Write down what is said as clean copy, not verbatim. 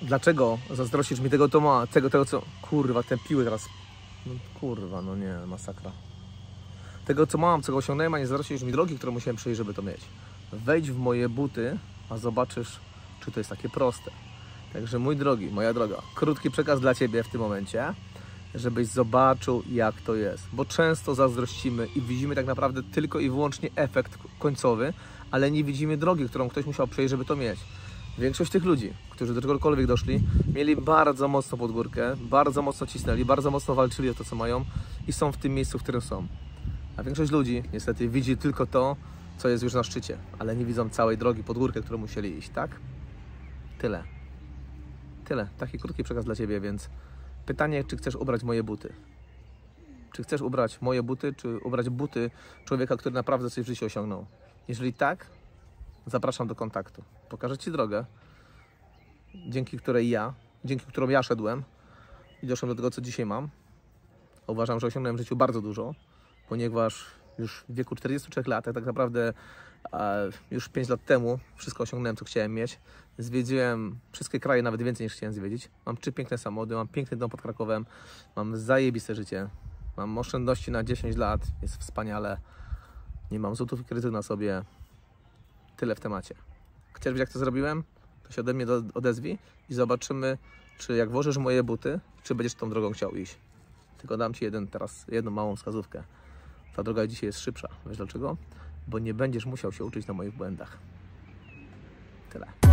Dlaczego zazdrościsz mi tego, tego co... Kurwa, te piły teraz... No, kurwa, no nie, masakra. Tego, co mam, co osiągnąłem, a nie zazdrościsz mi drogi, którą musiałem przejść, żeby to mieć. Wejdź w moje buty, a zobaczysz, czy to jest takie proste. Także mój drogi, moja droga, krótki przekaz dla Ciebie w tym momencie, żebyś zobaczył, jak to jest. Bo często zazdrościmy i widzimy tak naprawdę tylko i wyłącznie efekt końcowy, ale nie widzimy drogi, którą ktoś musiał przejść, żeby to mieć. Większość tych ludzi, którzy do czegokolwiek doszli, mieli bardzo mocno pod górkę, bardzo mocno cisnęli, bardzo mocno walczyli o to, co mają i są w tym miejscu, w którym są. A większość ludzi niestety widzi tylko to, co jest już na szczycie, ale nie widzą całej drogi pod górkę, którą musieli iść, tak? Tyle. Tyle. Taki krótki przekaz dla Ciebie, więc pytanie, czy chcesz ubrać moje buty? Czy chcesz ubrać moje buty, czy ubrać buty człowieka, który naprawdę coś w życiu osiągnął? Jeżeli tak, zapraszam do kontaktu. Pokażę Ci drogę, dzięki którą ja szedłem i doszłem do tego, co dzisiaj mam. Uważam, że osiągnąłem w życiu bardzo dużo, ponieważ już w wieku 43 lat, tak naprawdę już 5 lat temu wszystko osiągnąłem, co chciałem mieć. Zwiedziłem wszystkie kraje, nawet więcej niż chciałem zwiedzić. Mam 3 piękne samochody, mam piękny dom pod Krakowem, mam zajebiste życie. Mam oszczędności na 10 lat, jest wspaniale. Nie mam złotówki kredytu na sobie. Tyle w temacie. Chcesz wiedzieć, jak to zrobiłem? To się ode mnie odezwij i zobaczymy, czy jak włożysz moje buty, czy będziesz tą drogą chciał iść. Tylko dam Ci jedną małą wskazówkę. Ta droga dzisiaj jest szybsza. Wiesz dlaczego? Bo nie będziesz musiał się uczyć na moich błędach. Tyle.